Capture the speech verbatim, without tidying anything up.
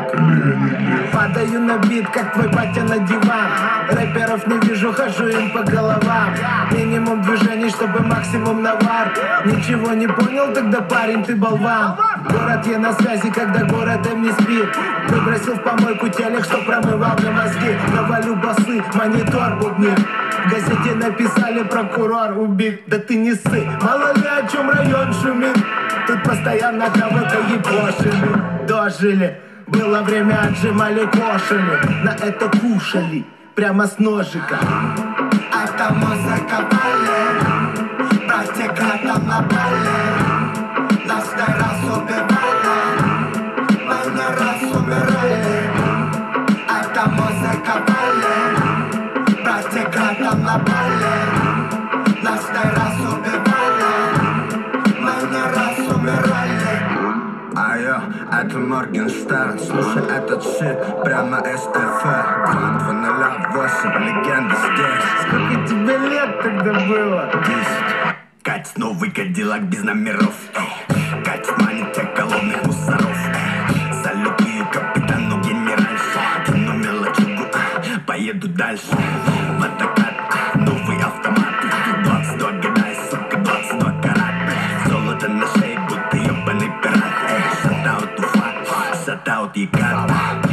Падаю на бит, как твой батя на диван. Рэперов не вижу, хожу им по головам. Минимум движений, чтобы максимум навар. Ничего не понял, тогда парень, ты болван. Город я на связи, когда городом не спит. Выбросил в помойку телек, что промывал мне мозги. Навалю басы, монитор бубнит. В газете написали, прокурор убит. Да ты не ссы, мало ли о чем район шумит. Тут постоянно кого-то ебошили. Дожили, было время, отжимали кошели. На это кушали, прямо с ножика. Это музыка балет, братья там на балет. Нас не раз убивали, мы не раз умирали. Это музыка балет, братья там на балет. Нас не раз убивали, мы не раз умирали. Айо, это Моргенштерн, слушай этот щит прямо из эф эм. два ноль восемь, легенда здесь. Сколько тебе лет тогда было? Десять. Катит новый кадиллак без номеров, эй. Катит манит тех голодных мусоров, эй. Салюты капитану генеральше. Кину мелочугу, а, поеду дальше. Водокат, а, новый автомат. Двадцать два года, сука, двадцать два карат. Золото на шее, будто ебаный пират. Эй, шатаут Уфа, шатаут Якат.